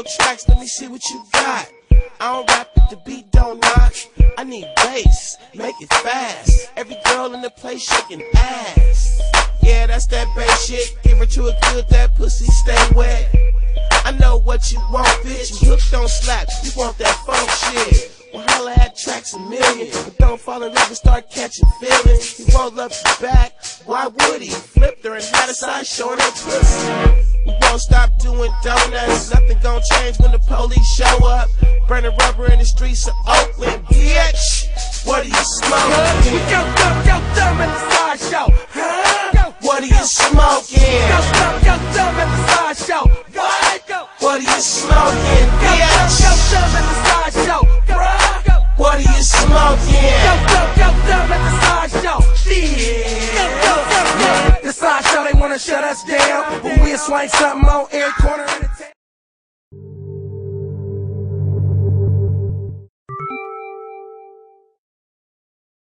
your tracks, let me see what you got. I don't rap if the beat don't knock. I need bass, make it fast. Every girl in the place shaking ass. Yeah, that's that bass shit. Give her to a good, that pussy stay wet. I know what you want, bitch. You hooked on slaps, you want that funk shit. Well, holla at Tracks a Million, but don't fall in love and start catching feelings. He rolled up his back, why would he? Flipped her and had a side showing her pussy. We won't stop doing donuts. Nothing gon' change when the police show up. Burning rubber in the streets of Oakland, bitch. What are you smoking? Go dumb in the sideshow. What are you smoking? Go dumb in the sideshow. What are you smoking, bitch? Go dumb in the sideshow. What are you smoking? Go dumb in the sideshow. Yeah. The sideshow, they wanna shut us down, but we'll swing something on every corner.